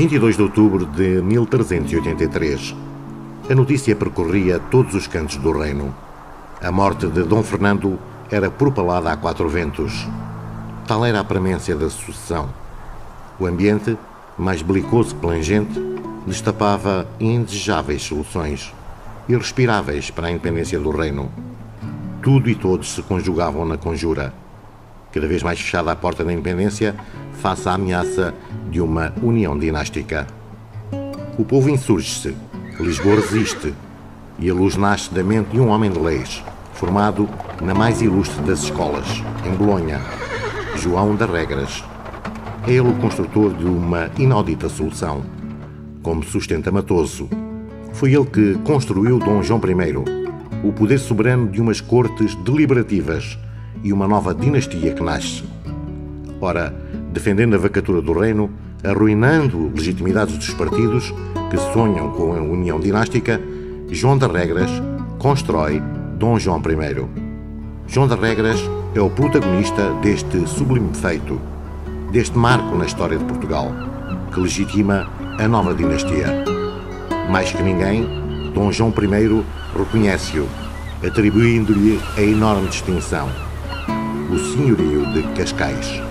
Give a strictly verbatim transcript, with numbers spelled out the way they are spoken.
vinte e dois de outubro de mil trezentos e oitenta e três, a notícia percorria todos os cantos do reino. A morte de Dom Fernando era propalada a quatro ventos. Tal era a premência da sucessão. O ambiente, mais belicoso que plangente, destapava indesejáveis soluções, irrespiráveis para a independência do reino. Tudo e todos se conjugavam na conjura. Cada vez mais fechada a porta da independência, face à ameaça de uma união dinástica. O povo insurge-se, Lisboa resiste, e a luz nasce da mente de um homem de leis, formado na mais ilustre das escolas, em Bolonha, João de Regras. É ele o construtor de uma inaudita solução. Como sustenta Matoso, foi ele que construiu Dom João I, o poder soberano de umas cortes deliberativas e uma nova dinastia que nasce. Ora, defendendo a vacatura do reino, arruinando legitimidades dos partidos que sonham com a união dinástica, João de Regras constrói Dom João I. João de Regras é o protagonista deste sublime feito, deste marco na história de Portugal, que legitima a nova dinastia. Mais que ninguém, Dom João I reconhece-o, atribuindo-lhe a enorme distinção, o senhorio de Cascais.